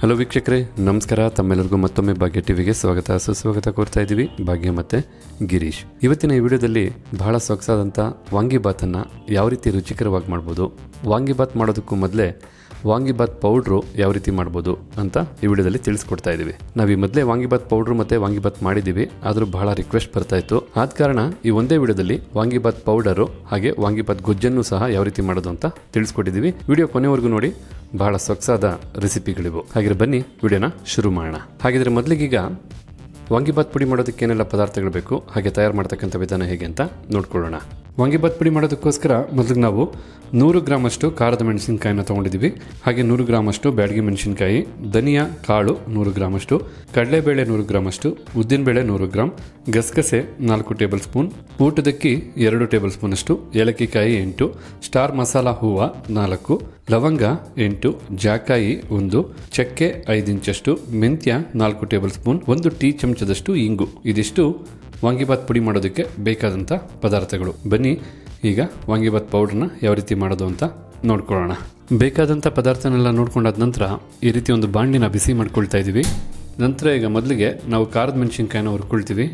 Hello ವೀಕ್ಷಕರೇ, ನಮಸ್ಕಾರ. ತಮ್ಮೆಲ್ಲರಿಗೂ ಮತ್ತೊಮ್ಮೆ ಭಾಗ್ಯ ಟಿವಿಗೆ ಸ್ವಾಗತ ಸುಸ್ವಾಗತ ಕೋರ್ತಾ ಇದ್ದೀವಿ. ಭಾಗ್ಯ ಮತ್ತು ಗಿರೀಶ್. ಇವತ್ತಿನ ಈ ವಿಡಿಯೋದಲ್ಲಿ ಬಹಳ ಸೊಗಸಾದಂಥ ವಾಂಗಿಬಾತನ್ನು ಯಾವ ರೀತಿ ರುಚಿಕರವಾಗಿ ಮಾಡ್ಬೋದು, ವಾಂಗಿಬಾತ್ ಮಾಡೋದಕ್ಕೂ ಮೊದಲೇ ವಾಂಗಿಬಾತ್ ಪೌಡ್ರು ಯಾವ ರೀತಿ ಮಾಡ್ಬೋದು ಅಂತ ಈ ವಿಡಿಯೋದಲ್ಲಿ ತಿಳಿಸ್ಕೊಡ್ತಾ ಇದ್ದೀವಿ. ನಾವು ಈ ಮೊದಲೇ ವಾಂಗಿಬಾತ್ ಪೌಡ್ರು ಮತ್ತು ವಾಂಗಿಬಾತ್ ಮಾಡಿದ್ದೀವಿ, ಆದರೂ ಬಹಳ ರಿಕ್ವೆಸ್ಟ್ ಬರ್ತಾ ಇತ್ತು. ಆದ ಕಾರಣ ಈ ಒಂದೇ ವಿಡಿಯೋದಲ್ಲಿ ವಾಂಗಿಬಾತ್ ಪೌಡರು ಹಾಗೆ ವಾಂಗಿಬಾತ್ ಗೊಜ್ಜನ್ನು ಸಹ ಯಾವ ರೀತಿ ಮಾಡೋದು ಅಂತ ತಿಳಿಸ್ಕೊಟ್ಟಿದ್ದೀವಿ. ವಿಡಿಯೋ ಕೊನೆವರೆಗೂ ನೋಡಿ, ಬಹಳ ಸೊಗಸಾದ ರೆಸಿಪಿಗಳಿವು. ಹಾಗೆ ಬನ್ನಿ ವಿಡಿಯೋನ ಶುರು ಮಾಡೋಣ. ಹಾಗಿದ್ರೆ ಮೊದಲಿಗೀಗ ವಾಂಗಿಬಾತ್ ಪುಡಿ ಮಾಡೋದಕ್ಕೆ ಏನೆಲ್ಲ ಪದಾರ್ಥಗಳು ಬೇಕು, ಹಾಗೆ ತಯಾರು ಮಾಡ್ತಕ್ಕಂಥ ವಿಧಾನ ಹೇಗೆ ಅಂತ ನೋಡ್ಕೊಳ್ಳೋಣ. ವಾಂಗಿಬಾತ್ ಪುಡಿ ಮಾಡೋದಕ್ಕೋಸ್ಕರ ಮೊದಲಿಗೆ ನಾವು 100 ಗ್ರಾಮಷ್ಟು ಖಾರದ ಮೆಣಸಿನಕಾಯಿನ ತೊಗೊಂಡಿದ್ದೀವಿ. ಹಾಗೆ 100 ಗ್ರಾಮಷ್ಟು ಬ್ಯಾಡಗಿ ಮೆಣಸಿನಕಾಯಿ, ಧನಿಯಾ ಕಾಳು 100 ಗ್ರಾಮಷ್ಟು, ಕಡಲೆಬೇಳೆ 100 ಗ್ರಾಮಷ್ಟು, ಉದ್ದಿನಬೇಳೆ 100 ಗ್ರಾಮ್, ಗಸಗಸೆ 4 ಟೇಬಲ್ ಸ್ಪೂನ್, ಊಟದಕ್ಕಿ 2 ಟೇಬಲ್ ಸ್ಪೂನ್ ಅಷ್ಟು, ಏಲಕ್ಕಿಕಾಯಿ 8, ಸ್ಟಾರ್ ಮಸಾಲ ಹೂವು 4, ಲವಂಗ 8, ಜಾಕಾಯಿ 1, ಚಕ್ಕೆ 5 ಇಂಚಷ್ಟು, ಮೆಂತ್ಯ 4 ಟೇಬಲ್ ಸ್ಪೂನ್, 1 ಟೀ ಚಮಚದಷ್ಟು ಇಂಗು. ಇದಿಷ್ಟು ವಾಂಗಿಬಾತ್ ಪುಡಿ ಮಾಡೋದಕ್ಕೆ ಬೇಕಾದಂಥ ಪದಾರ್ಥಗಳು. ಬನ್ನಿ ಈಗ ವಾಂಗಿಬಾತ್ ಪೌಡ್ರನ್ನ ಯಾವ ರೀತಿ ಮಾಡೋದು ಅಂತ ನೋಡ್ಕೊಳ್ಳೋಣ. ಬೇಕಾದಂಥ ಪದಾರ್ಥನೆಲ್ಲ ನೋಡ್ಕೊಂಡಾದ ನಂತರ ಈ ರೀತಿ ಒಂದು ಬಾಣಲಿನ ಬಿಸಿ ಮಾಡ್ಕೊಳ್ತಾ ಇದ್ದೀವಿ. ನಂತರ ಈಗ ಮೊದಲಿಗೆ ನಾವು ಖಾರದ ಮೆಣಸಿನ್ಕಾಯಿನ ಹುರ್ಕೊಳ್ತೀವಿ.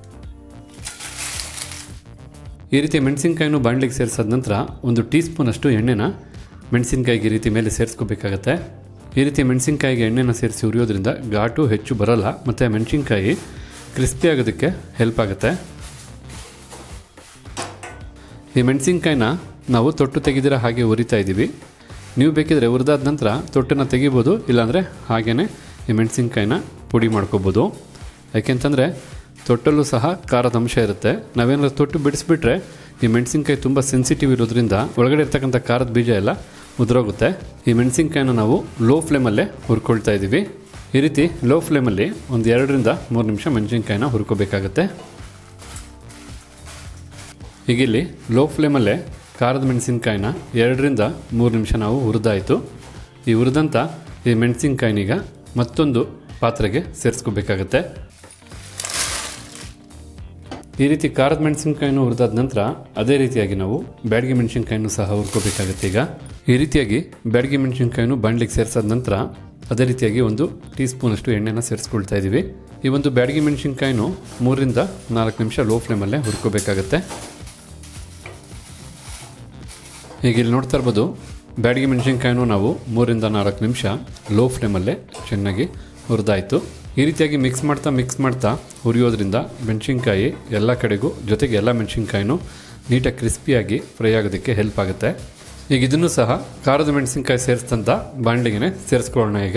ಈ ರೀತಿ ಮೆಣಸಿನ್ಕಾಯಿನೂ ಬಾಣಲಿಗೆ ಸೇರಿಸಾದ ನಂತರ 1 ಟೀ ಸ್ಪೂನ್ ಅಷ್ಟು ಎಣ್ಣೆನ ಮೆಣಸಿನ್ಕಾಯಿಗೆ ಈ ರೀತಿ ಮೇಲೆ ಸೇರಿಸ್ಕೋಬೇಕಾಗತ್ತೆ. ಈ ರೀತಿ ಮೆಣಸಿನ್ಕಾಯಿಗೆ ಎಣ್ಣೆನ ಸೇರಿಸಿ ಹುರಿಯೋದ್ರಿಂದ ಘಾಟು ಹೆಚ್ಚು ಬರಲ್ಲ ಮತ್ತು ಮೆಣಸಿನ್ಕಾಯಿ ಕ್ರಿಸ್ಪಿ ಆಗೋದಕ್ಕೆ ಹೆಲ್ಪ್ ಆಗುತ್ತೆ. ಈ ಮೆಣಸಿನ್ಕಾಯಿನ ನಾವು ತೊಟ್ಟು ತೆಗೆದಿರೋ ಹಾಗೆ ಹುರಿತಾ ಇದ್ದೀವಿ. ನೀವು ಬೇಕಿದ್ರೆ ಹುರಿದಾದ ನಂತರ ತೊಟ್ಟನ್ನು ತೆಗಿಬೋದು, ಇಲ್ಲಾಂದರೆ ಹಾಗೇ ಈ ಮೆಣಸಿನ್ಕಾಯಿನ ಪುಡಿ ಮಾಡ್ಕೋಬೋದು. ಯಾಕೆಂತಂದರೆ ತೊಟ್ಟಲ್ಲೂ ಸಹ ಖಾರದ ಅಂಶ ಇರುತ್ತೆ. ನಾವೇನಾದ್ರು ತೊಟ್ಟು ಬಿಡಿಸ್ಬಿಟ್ರೆ ಈ ಮೆಣಸಿನ್ಕಾಯಿ ತುಂಬ ಸೆನ್ಸಿಟಿವ್ ಇರೋದ್ರಿಂದ ಒಳಗಡೆ ಇರ್ತಕ್ಕಂಥ ಖಾರದ ಬೀಜ ಎಲ್ಲ ಉದುರೋಗುತ್ತೆ. ಈ ಮೆಣಸಿನ್ಕಾಯಿನ ನಾವು ಲೋ ಫ್ಲೇಮಲ್ಲೇ ಹುರ್ಕೊಳ್ತಾ ಇದ್ದೀವಿ. ಈ ರೀತಿ ಲೋ ಫ್ಲೇಮಲ್ಲಿ ಒಂದು 2 ರಿಂದ 3 ನಿಮಿಷ ಮೆಣಸಿನ್ಕಾಯಿನ ಹುರ್ಕೋಬೇಕಾಗತ್ತೆ. ಹೀಗಿಲ್ಲಿ ಲೋ ಫ್ಲೇಮಲ್ಲೇ ಖಾರದ ಮೆಣಸಿನ್ಕಾಯಿನ 2 ರಿಂದ 3 ನಿಮಿಷ ನಾವು ಹುರಿದಾಯಿತು. ಈ ಹುರಿದಂಥ ಈ ಮೆಣಸಿನ್ಕಾಯಿನೀಗ ಮತ್ತೊಂದು ಪಾತ್ರೆಗೆ ಸೇರಿಸ್ಕೋಬೇಕಾಗತ್ತೆ. ಈ ರೀತಿ ಖಾರದ ಮೆಣಸಿನ್ಕಾಯಿನೂ ಹುರಿದಾದ ನಂತರ ಅದೇ ರೀತಿಯಾಗಿ ನಾವು ಬ್ಯಾಡಗಿ ಮೆಣಸಿನ್ಕಾಯಿನೂ ಸಹ ಹುರ್ಕೋಬೇಕಾಗತ್ತೆ. ಈಗ ಈ ರೀತಿಯಾಗಿ ಬ್ಯಾಡಗಿ ಮೆಣಸಿನ್ಕಾಯಿನೂ ಬಾಣಲಿಗೆ ಸೇರಿಸಾದ ನಂತರ ಅದೇ ರೀತಿಯಾಗಿ 1 ಟೀ ಸ್ಪೂನ್ ಅಷ್ಟು ಎಣ್ಣೆನ ಸೇರಿಸ್ಕೊಳ್ತಾ ಇದ್ದೀವಿ. ಈ ಒಂದು ಬ್ಯಾಡಗಿ ಮೆಣಸಿನ್ಕಾಯಿನೂ 3 ರಿಂದ 4 ನಿಮಿಷ ಲೋ ಫ್ಲೇಮಲ್ಲೇ ಹುರ್ಕೋಬೇಕಾಗತ್ತೆ. ಈಗ ಇಲ್ಲಿ ನೋಡ್ತಾ ಇರ್ಬೋದು, ಬ್ಯಾಡಗಿ ಮೆಣಸಿನ್ಕಾಯಿನೂ ನಾವು 3 ರಿಂದ 4 ನಿಮಿಷ ಲೋ ಫ್ಲೇಮಲ್ಲೇ ಚೆನ್ನಾಗಿ ಹುರಿದಾಯಿತು. ಈ ರೀತಿಯಾಗಿ ಮಿಕ್ಸ್ ಮಾಡ್ತಾ ಹುರಿಯೋದ್ರಿಂದ ಮೆಣಸಿನ್ಕಾಯಿ ಎಲ್ಲ ಕಡೆಗೂ, ಜೊತೆಗೆ ಎಲ್ಲ ಮೆಣಸಿನ್ಕಾಯಿನೂ ನೀಟಾಗಿ ಕ್ರಿಸ್ಪಿಯಾಗಿ ಫ್ರೈ ಆಗೋದಕ್ಕೆ ಹೆಲ್ಪ್ ಆಗುತ್ತೆ. ಈಗ ಇದನ್ನು ಸಹ ಖಾರದ ಮೆಣಸಿನ್ಕಾಯಿ ಸೇರಿಸಿದಂಥ ಬಾಣಲಿಗೆ ಸೇರಿಸ್ಕೊಳ್ಳೋಣ. ಈಗ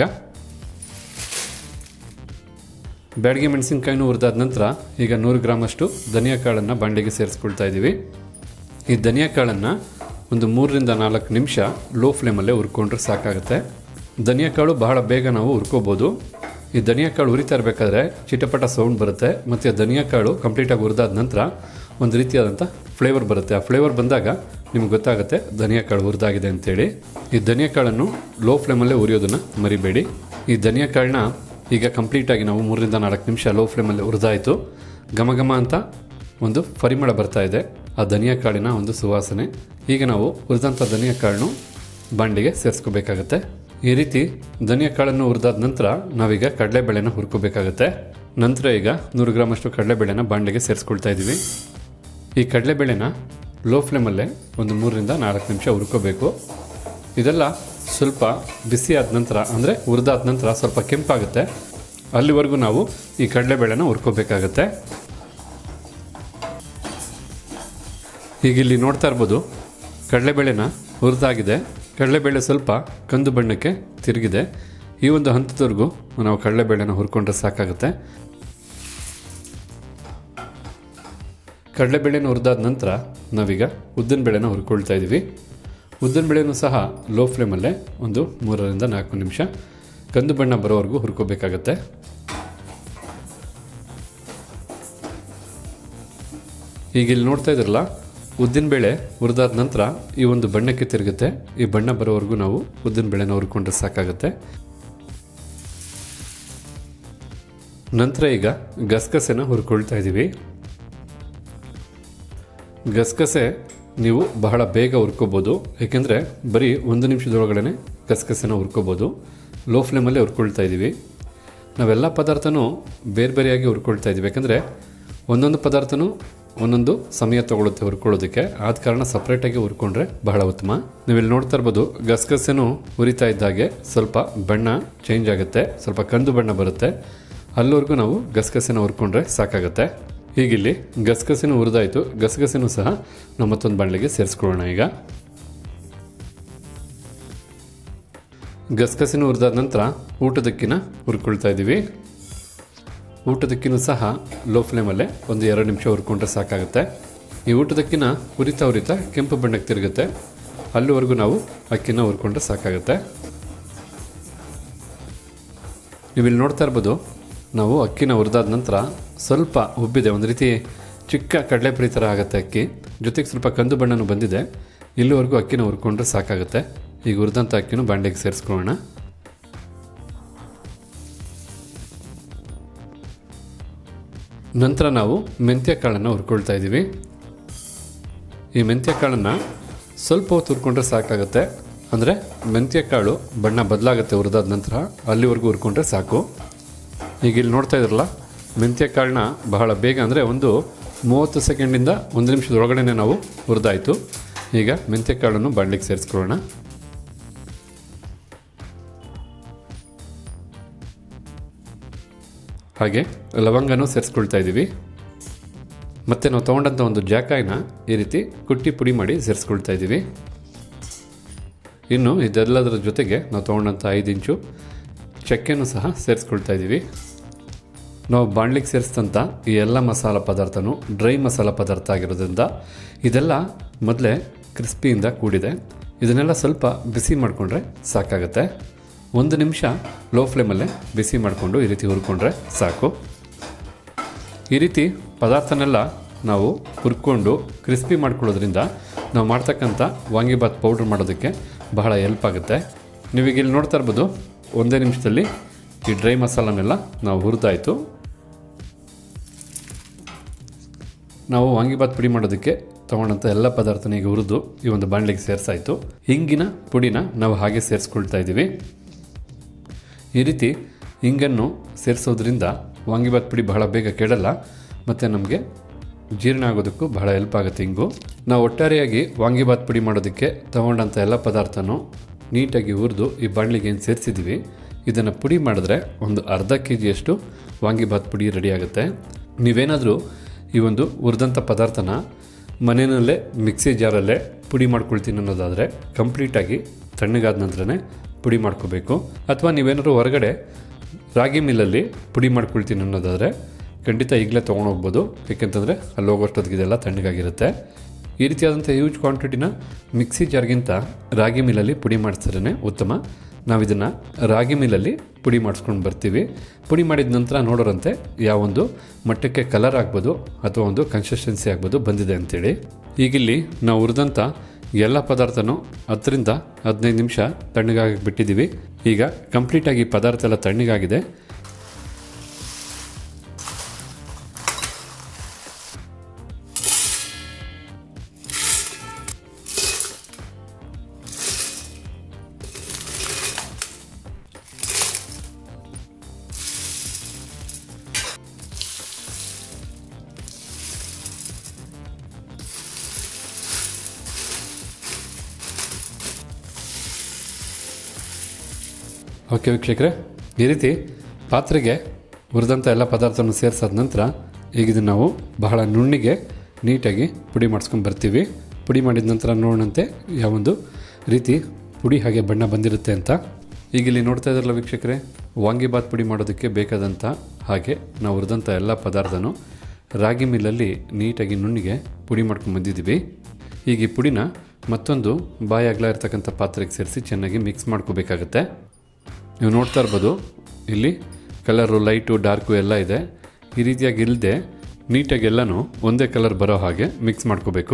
ಬ್ಯಾಡಗಿ ಮೆಣಸಿನ್ಕಾಯಿನೂ ಹುರಿದಾದ ನಂತರ ಈಗ 100 ಗ್ರಾಮಷ್ಟು ಧನಿಯಾ ಕಾಳನ್ನು ಬಾಣಲಿಗೆ ಸೇರಿಸ್ಕೊಳ್ತಾ ಇದ್ದೀವಿ. ಈ ಧನಿಯಾ ಕಾಳನ್ನು ಒಂದು 3 ರಿಂದ 4 ನಿಮಿಷ ಲೋ ಫ್ಲೇಮಲ್ಲೇ ಹುರ್ಕೊಂಡ್ರೆ ಸಾಕಾಗುತ್ತೆ. ಧನಿಯಾ ಕಾಳು ಬಹಳ ಬೇಗ ನಾವು ಹುರ್ಕೋಬೋದು. ಈ ಧನಿಯಾ ಕಾಳು ಹುರಿತಾ ಇರಬೇಕಾದ್ರೆ ಚಿಟಪಟ ಸೌಂಡ್ ಬರುತ್ತೆ, ಮತ್ತು ಧನಿಯಾ ಕಾಳು ಕಂಪ್ಲೀಟಾಗಿ ಹುರಿದಾದ ನಂತರ ಒಂದು ರೀತಿಯಾದಂಥ ಫ್ಲೇವರ್ ಬರುತ್ತೆ. ಆ ಫ್ಲೇವರ್ ಬಂದಾಗ ನಿಮ್ಗೆ ಗೊತ್ತಾಗುತ್ತೆ ಧನಿಯಾ ಕಾಳು ಹುರಿದಾಗಿದೆ ಅಂತೇಳಿ. ಈ ಧನಿಯಾ ಕಾಳನ್ನು ಲೋ ಫ್ಲೇಮಲ್ಲೇ ಹುರಿಯೋದನ್ನು ಮರಿಬೇಡಿ. ಈ ಧನಿಯಾ ಕಾಳನ್ನ ಈಗ ಕಂಪ್ಲೀಟಾಗಿ ನಾವು 3 ರಿಂದ 4 ನಿಮಿಷ ಲೋ ಫ್ಲೇಮಲ್ಲಿ ಹುರಿದಾಯಿತು. ಘಮ ಘಮ ಅಂತ ಒಂದು ಪರಿಮಳ ಬರ್ತಾ ಇದೆ, ಆ ಧನಿಯಾ ಕಾಳಿನ ಒಂದು ಸುವಾಸನೆ. ಈಗ ನಾವು ಹುರಿದಂಥ ಧನಿಯಾ ಕಾಳನ್ನು ಬಾಣಲಿಗೆ ಸೇರಿಸ್ಕೋಬೇಕಾಗತ್ತೆ. ಈ ರೀತಿ ಧನಿಯಾ ಕಾಳನ್ನು ಹುರಿದಾದ ನಂತರ ನಾವೀಗ ಕಡಲೆಬೇಳೆನ ಹುರ್ಕೋಬೇಕಾಗತ್ತೆ. ನಂತರ ಈಗ 100 ಗ್ರಾಮಷ್ಟು ಕಡಲೆಬೇಳೆನ ಬಾಣಲಿಗೆ ಸೇರಿಸ್ಕೊಳ್ತಾ ಇದ್ದೀವಿ. ಈ ಕಡಲೆಬೇಳೆನ ಲೋ ಫ್ಲೇಮಲ್ಲೇ ಒಂದು 3 ರಿಂದ 4 ನಿಮಿಷ ಹುರ್ಕೋಬೇಕು. ಇದೆಲ್ಲ ಸ್ವಲ್ಪ ಬಿಸಿ ಆದ ನಂತರ, ಅಂದರೆ ಹುರಿದಾದ ನಂತರ ಸ್ವಲ್ಪ ಕೆಂಪಾಗುತ್ತೆ, ಅಲ್ಲಿವರೆಗೂ ನಾವು ಈ ಕಡಲೆಬೇಳೆನ ಹುರ್ಕೋಬೇಕಾಗತ್ತೆ. ಈಗ ಇಲ್ಲಿ ನೋಡ್ತಾ ಇರ್ಬೋದು, ಕಡಲೆಬೇಳೆನ ಹುರಿದಾಗಿದೆ. ಕಡಲೆಬೇಳೆ ಸ್ವಲ್ಪ ಕಂದು ಬಣ್ಣಕ್ಕೆ ತಿರುಗಿದೆ. ಈ ಒಂದು ಹಂತದವರೆಗೂ ನಾವು ಕಡಲೆಬೇಳೆನ ಹುರ್ಕೊಂಡ್ರೆ ಸಾಕಾಗುತ್ತೆ. ಕಡಲೆಬೇಳೆನ ಹುರಿದಾದ ನಂತರ ನಾವೀಗ ಉದ್ದಿನಬೇಳೆನ ಹುರ್ಕೊಳ್ತಾ ಇದ್ದೀವಿ. ಉದ್ದಿನಬೇಳೆನೂ ಸಹ ಲೋ ಫ್ಲೇಮಲ್ಲೇ ಒಂದು 3 ರಿಂದ 4 ನಿಮಿಷ ಕಂದು ಬಣ್ಣ ಬರೋವರೆಗೂ ಹುರ್ಕೋಬೇಕಾಗತ್ತೆ. ಈಗ ಇಲ್ಲಿ ನೋಡ್ತಾ ಇದ್ರಲ್ಲ, ಉದ್ದಿನಬೇಳೆ ಹುರಿದಾದ ನಂತರ ಈ ಒಂದು ಬಣ್ಣಕ್ಕೆ ತಿರುಗುತ್ತೆ. ಈ ಬಣ್ಣ ಬರೋವರೆಗೂ ನಾವು ಉದ್ದಿನಬೇಳೆನ ಹುರ್ಕೊಂಡ್ರೆ ಸಾಕಾಗುತ್ತೆ. ನಂತರ ಈಗ ಗಸಗಸೆನ ಹುರ್ಕೊಳ್ತಾ ಇದ್ದೀವಿ. ಗಸಗಸೆ ನೀವು ಬಹಳ ಬೇಗ ಹುರ್ಕೋಬೋದು, ಏಕೆಂದರೆ ಬರೀ 1 ನಿಮಿಷದೊಳಗಡೆ ಗಸಗಸೆನ ಹುರ್ಕೋಬೋದು. ಲೋ ಫ್ಲೇಮಲ್ಲೇ ಹುರ್ಕೊಳ್ತಾ ಇದ್ದೀವಿ. ನಾವೆಲ್ಲ ಪದಾರ್ಥನೂ ಬೇರೆ ಬೇರೆಯಾಗಿ ಹುರ್ಕೊಳ್ತಾ ಇದ್ದೀವಿ, ಯಾಕಂದರೆ ಒಂದೊಂದು ಪದಾರ್ಥನೂ ಒಂದೊಂದು ಸಮಯ ತೊಗೊಳುತ್ತೆ ಹುರ್ಕೊಳ್ಳೋದಕ್ಕೆ. ಆದ ಕಾರಣ ಸಪ್ರೇಟಾಗಿ ಹುರ್ಕೊಂಡ್ರೆ ಬಹಳ ಉತ್ತಮ. ನೀವಿಲ್ಲಿ ನೋಡ್ತಾ ಇರ್ಬೋದು, ಗಸಗಸೆನೂ ಹುರಿತಾ ಇದ್ದಾಗೆ ಸ್ವಲ್ಪ ಬಣ್ಣ ಚೇಂಜ್ ಆಗುತ್ತೆ, ಸ್ವಲ್ಪ ಕಂದು ಬಣ್ಣ ಬರುತ್ತೆ. ಅಲ್ಲಿವರೆಗೂ ನಾವು ಗಸಗಸೆನ ಹುರ್ಕೊಂಡ್ರೆ ಸಾಕಾಗುತ್ತೆ. ಹೀಗಿಲ್ಲಿ ಗಸಗಸೆನೂ ಹುರಿದಾಯಿತು. ಗಸಗಸೆನೂ ಸಹ ನಾವು ಮತ್ತೊಂದು ಬಾಣಲೆಗೆ ಸೇರಿಸ್ಕೊಳ್ಳೋಣ. ಈಗ ಗಸಗಸೆನೂ ಹುರಿದಾದ ನಂತರ ಊಟದಕ್ಕಿನ ಹುರ್ಕೊಳ್ತಾ ಇದ್ದೀವಿ. ಊಟದಕ್ಕಿನೂ ಸಹ ಲೋ ಫ್ಲೇಮಲ್ಲೇ ಒಂದು 2 ನಿಮಿಷ ಹುರ್ಕೊಂಡ್ರೆ ಸಾಕಾಗುತ್ತೆ. ಈ ಊಟದಕ್ಕಿನ ಹುರಿತಾ ಕೆಂಪು ಬಣ್ಣಕ್ಕೆ ತಿರುಗುತ್ತೆ. ಅಲ್ಲಿವರೆಗೂ ನಾವು ಅಕ್ಕಿನ ಹುರ್ಕೊಂಡ್ರೆ ಸಾಕಾಗುತ್ತೆ. ನೀವಿಲ್ಲಿ ನೋಡ್ತಾ ಇರ್ಬೋದು, ನಾವು ಅಕ್ಕಿನ ಹುರಿದಾದ ನಂತರ ಸ್ವಲ್ಪ ಉಬ್ಬಿದೆ, ಒಂದು ರೀತಿ ಚಿಕ್ಕ ಕಡಲೆಪುರಿ ಥರ ಆಗುತ್ತೆ ಅಕ್ಕಿ. ಜೊತೆಗೆ ಸ್ವಲ್ಪ ಕಂದು ಬಣ್ಣನೂ ಬಂದಿದೆ. ಇಲ್ಲಿವರೆಗೂ ಅಕ್ಕಿನ ಹುರ್ಕೊಂಡ್ರೆ ಸಾಕಾಗುತ್ತೆ. ಈಗ ಹುರಿದಂಥ ಅಕ್ಕಿನೂ ಬಾಂಡೆಗೆ ಸೇರಿಸ್ಕೊಳ್ಳೋಣ. ನಂತರ ನಾವು ಮೆಂತ್ಯ ಕಾಳನ್ನು ಹುರ್ಕೊಳ್ತಾ ಇದ್ದೀವಿ. ಈ ಮೆಂತ್ಯ ಕಾಳನ್ನು ಸ್ವಲ್ಪ ಹೊತ್ತು ಹುರ್ಕೊಂಡ್ರೆ ಸಾಕಾಗುತ್ತೆ. ಅಂದರೆ ಮೆಂತ್ಯ ಕಾಳು ಬಣ್ಣ ಬದಲಾಗುತ್ತೆ ಹುರಿದಾದ ನಂತರ, ಅಲ್ಲಿವರೆಗೂ ಹುರ್ಕೊಂಡ್ರೆ ಸಾಕು. ಈಗ ಇಲ್ಲಿ ನೋಡ್ತಾ ಇದ್ರಲ್ಲ, ಮೆಂತ್ಯ ಕಾಳನ್ನ ಬಹಳ ಬೇಗ, ಅಂದರೆ ಒಂದು 30 ಸೆಕೆಂಡಿಂದ 1 ನಿಮಿಷದೊಳಗಡೆ ನಾವು ಹುರಿದಾಯಿತು. ಈಗ ಮೆಂತ್ಯ ಕಾಳನ್ನು ಬಾಣಲೆಗೆ ಸೇರಿಸ್ಕೊಳ್ಳೋಣ. ಹಾಗೆ ಲವಂಗನೂ ಸೇರಿಸ್ಕೊಳ್ತಾ ಇದ್ದೀವಿ. ಮತ್ತು ನಾವು ತೊಗೊಂಡಂಥ ಒಂದು ಜಾಕಾಯಿನ ಈ ರೀತಿ ಕುಟ್ಟಿ ಪುಡಿ ಮಾಡಿ ಸೇರಿಸ್ಕೊಳ್ತಾ ಇದ್ದೀವಿ. ಇನ್ನು ಇದೆಲ್ಲದರ ಜೊತೆಗೆ ನಾವು ತೊಗೊಂಡಂಥ 5 ಇಂಚು ಚಕ್ಕೆನೂ ಸಹ ಸೇರಿಸ್ಕೊಳ್ತಾ ಇದ್ದೀವಿ. ನಾವು ಬಾಣಲಿಗೆ ಸೇರಿಸಿದಂಥ ಈ ಎಲ್ಲ ಮಸಾಲ ಪದಾರ್ಥನೂ ಡ್ರೈ ಮಸಾಲ ಪದಾರ್ಥ ಆಗಿರೋದ್ರಿಂದ ಇದೆಲ್ಲ ಮೊದಲೇ ಕ್ರಿಸ್ಪಿಯಿಂದ ಕೂಡಿದೆ. ಇದನ್ನೆಲ್ಲ ಸ್ವಲ್ಪ ಬಿಸಿ ಮಾಡಿಕೊಂಡ್ರೆ ಸಾಕಾಗುತ್ತೆ. 1 ನಿಮಿಷ ಲೋ ಫ್ಲೇಮಲ್ಲೇ ಬಿಸಿ ಮಾಡಿಕೊಂಡು ಈ ರೀತಿ ಹುರ್ಕೊಂಡ್ರೆ ಸಾಕು. ಈ ರೀತಿ ಪದಾರ್ಥನೆಲ್ಲ ನಾವು ಹುರ್ಕೊಂಡು ಕ್ರಿಸ್ಪಿ ಮಾಡ್ಕೊಳ್ಳೋದ್ರಿಂದ ನಾವು ಮಾಡ್ತಕ್ಕಂಥ ವಾಂಗಿಬಾತ್ ಪೌಡ್ರ್ ಮಾಡೋದಕ್ಕೆ ಬಹಳ ಹೆಲ್ಪ್ ಆಗುತ್ತೆ. ನೀವೀಗ ಇಲ್ಲಿ ನೋಡ್ತಾ ಇರ್ಬೋದು, 1 ನಿಮಿಷದಲ್ಲಿ ಈ ಡ್ರೈ ಮಸಾಲನೆಲ್ಲ ನಾವು ಹುರಿದಾಯಿತು. ನಾವು ವಾಂಗಿಬಾತ್ ಪುಡಿ ಮಾಡೋದಕ್ಕೆ ತೊಗೊಂಡಂಥ ಎಲ್ಲ ಪದಾರ್ಥನ ಈಗ ಹುರಿದು ಈ ಒಂದು ಬಾಣಲೆಗೆ ಸೇರಿಸಾಯಿತು. ಹಿಂಗಿನ ಪುಡಿನ ನಾವು ಹಾಗೆ ಸೇರಿಸ್ಕೊಳ್ತಾ ಇದ್ದೀವಿ. ಈ ರೀತಿ ಹಿಂಗನ್ನು ಸೇರಿಸೋದ್ರಿಂದ ವಾಂಗಿಬಾತ್ ಪುಡಿ ಬಹಳ ಬೇಗ ಕೆಡಲ್ಲ ಮತ್ತು ನಮಗೆ ಜೀರ್ಣ ಆಗೋದಕ್ಕೂ ಬಹಳ ಹೆಲ್ಪ್ ಆಗುತ್ತೆ ಹಿಂಗು. ನಾವು ಒಟ್ಟಾರೆಯಾಗಿ ವಾಂಗಿಬಾತ್ ಪುಡಿ ಮಾಡೋದಕ್ಕೆ ತೊಗೊಂಡಂಥ ಎಲ್ಲ ಪದಾರ್ಥನೂ ನೀಟಾಗಿ ಹುರಿದು ಈ ಬಾಣಲಿಗೆ ಏನು ಸೇರಿಸಿದ್ದೀವಿ, ಇದನ್ನು ಪುಡಿ ಮಾಡಿದ್ರೆ ಒಂದು ಅರ್ಧ kg ವಾಂಗಿಬಾತ್ ಪುಡಿ ರೆಡಿ ಆಗುತ್ತೆ. ನೀವೇನಾದರೂ ಈ ಒಂದು ಹುರಿದಂಥ ಪದಾರ್ಥನ ಮನೆಯಲ್ಲೇ ಮಿಕ್ಸಿ ಜಾರಲ್ಲೇ ಪುಡಿ ಮಾಡ್ಕೊಳ್ತೀನಿ ಅನ್ನೋದಾದರೆ ಕಂಪ್ಲೀಟಾಗಿ ತಣ್ಣಗಾದ ನಂತರನೇ ಪುಡಿ ಮಾಡ್ಕೋಬೇಕು. ಅಥವಾ ನೀವೇನಾದ್ರು ಹೊರಗಡೆ ರಾಗಿ ಮಿಲ್ಲಲ್ಲಿ ಪುಡಿ ಮಾಡ್ಕೊಳ್ತೀನಿ ಅನ್ನೋದಾದರೆ ಖಂಡಿತ ಈಗಲೇ ತೊಗೊಂಡೋಗ್ಬೋದು, ಏಕೆಂತಂದರೆ ಅಲ್ಲಿ ಹೋಗೋಷ್ಟೊತ್ತಿಗೆ ಇದೆಲ್ಲ ತಣ್ಣಗಾಗಿರುತ್ತೆ. ಈ ರೀತಿಯಾದಂಥ ಹ್ಯೂಜ್ ಕ್ವಾಂಟಿಟಿನ ಮಿಕ್ಸಿ ಜಾರ್ಗಿಂತ ರಾಗಿ ಮಿಲ್ಲಲ್ಲಿ ಪುಡಿ ಮಾಡಿಸಿದ್ರೇ ಉತ್ತಮ. ನಾವಿದನ್ನು ರಾಗಿ ಮಿಲ್ಲಲ್ಲಿ ಪುಡಿ ಮಾಡಿಸ್ಕೊಂಡು ಬರ್ತೀವಿ. ಪುಡಿ ಮಾಡಿದ ನಂತರ ನೋಡೋರಂತೆ ಯಾವೊಂದು ಮಟ್ಟಕ್ಕೆ ಕಲರ್ ಆಗ್ಬೋದು ಅಥವಾ ಒಂದು ಕನ್ಸಿಸ್ಟೆನ್ಸಿ ಆಗ್ಬೋದು ಬಂದಿದೆ ಅಂತೇಳಿ. ಈಗಿಲ್ಲಿ ನಾವು ಹುರಿದಂಥ ಎಲ್ಲ ಪದಾರ್ಥನೂ 10ರಿಂದ 15 ನಿಮಿಷ ತಣ್ಣಗಾಗಿ ಬಿಟ್ಟಿದ್ದೀವಿ. ಈಗ ಕಂಪ್ಲೀಟಾಗಿ ಪದಾರ್ಥ ಎಲ್ಲ ತಣ್ಣಗಾಗಿದೆ. ಓಕೆ ವೀಕ್ಷಕರೇ, ಈ ರೀತಿ ಪಾತ್ರೆಗೆ ಹುರಿದಂಥ ಎಲ್ಲ ಪದಾರ್ಥವನ್ನು ಸೇರಿಸಾದ ನಂತರ ಈಗ ಇದನ್ನು ನಾವು ಬಹಳ ನುಣ್ಣಿಗೆ ನೀಟಾಗಿ ಪುಡಿ ಮಾಡಿಸ್ಕೊಂಡು ಬರ್ತೀವಿ. ಪುಡಿ ಮಾಡಿದ ನಂತರ ನೋಡೋಣಂತೆ ಯಾವೊಂದು ರೀತಿ ಪುಡಿ ಹಾಗೆ ಬಣ್ಣ ಬಂದಿರುತ್ತೆ ಅಂತ. ಈಗ ಇಲ್ಲಿ ನೋಡ್ತಾ ಇದ್ರಲ್ಲ ವೀಕ್ಷಕರೇ, ವಾಂಗಿಬಾತ್ ಪುಡಿ ಮಾಡೋದಕ್ಕೆ ಬೇಕಾದಂಥ ಹಾಗೆ ನಾವು ಹುರಿದಂಥ ಎಲ್ಲ ಪದಾರ್ಥನೂ ರಾಗಿ ಮಿಲ್ಲಲ್ಲಿ ನೀಟಾಗಿ ನುಣ್ಣಿಗೆ ಪುಡಿ ಮಾಡ್ಕೊಂಡು ಬಂದಿದ್ದೀವಿ. ಈಗ ಈ ಪುಡಿನ ಮತ್ತೊಂದು ಬಾಯಿ ಅಗಲ ಇರ್ತಕ್ಕಂಥ ಪಾತ್ರೆಗೆ ಸೇರಿಸಿ ಚೆನ್ನಾಗಿ ಮಿಕ್ಸ್ ಮಾಡ್ಕೋಬೇಕಾಗತ್ತೆ. ನೀವು ನೋಡ್ತಾ ಇರ್ಬೋದು, ಇಲ್ಲಿ ಕಲರು ಲೈಟು ಡಾರ್ಕು ಎಲ್ಲ ಇದೆ. ಈ ರೀತಿಯಾಗಿ ಇಲ್ಲದೆ ನೀಟಾಗಿ ಎಲ್ಲನೂ ಒಂದೇ ಕಲರ್ ಬರೋ ಹಾಗೆ ಮಿಕ್ಸ್ ಮಾಡ್ಕೋಬೇಕು.